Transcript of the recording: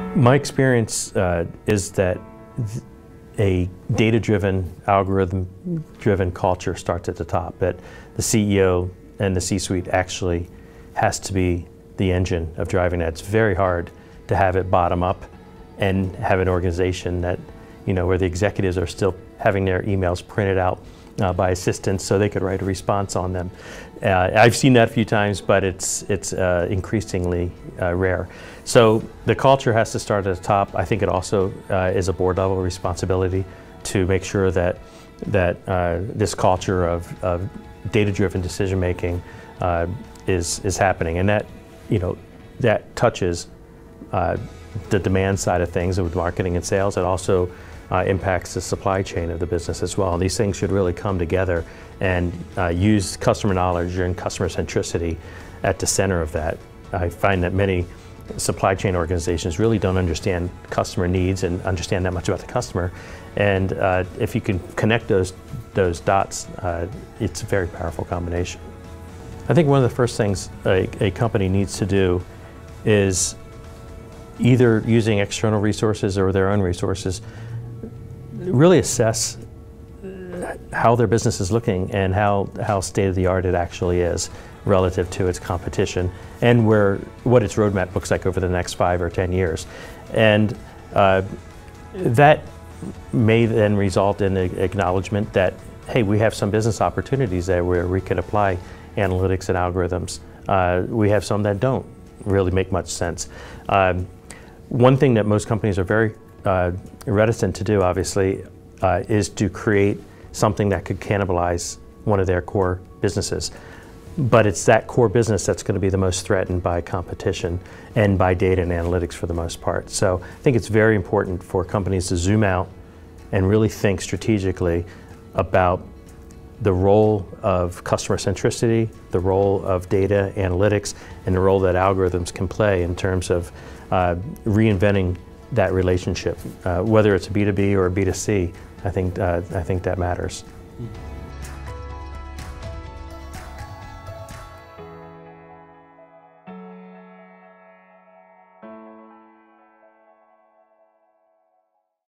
My experience is that a data-driven, algorithm-driven culture starts at the top, that the CEO and the C-suite actually has to be the engine of driving that. It's very hard to have it bottom up and have an organization that, where the executives are still having their emails printed out by assistants so they could write a response on them. I've seen that a few times, but it's increasingly rare. So the culture has to start at the top. I think it also is a board level responsibility to make sure that this culture of data-driven decision making is happening, and that touches the demand side of things with marketing and sales. It also impacts the supply chain of the business as well. These things should really come together and use customer knowledge and customer centricity at the center of that. I find that many supply chain organizations really don't understand customer needs and understand that much about the customer. And if you can connect those dots, it's a very powerful combination. I think one of the first things a company needs to do is, either using external resources or their own resources, really assess how their business is looking and how state-of-the-art it actually is relative to its competition, and what its roadmap looks like over the next 5 or 10 years. And that may then result in the acknowledgement that, hey, we have some business opportunities there where we can apply analytics and algorithms. We have some that don't really make much sense. One thing that most companies are very reticent to do, obviously, is to create something that could cannibalize one of their core businesses. But it's that core business that's going to be the most threatened by competition and by data and analytics for the most part. So I think it's very important for companies to zoom out and really think strategically about the role of customer centricity, the role of data analytics, and the role that algorithms can play in terms of reinventing that relationship, whether it's a B2B or a B2C. I think that matters.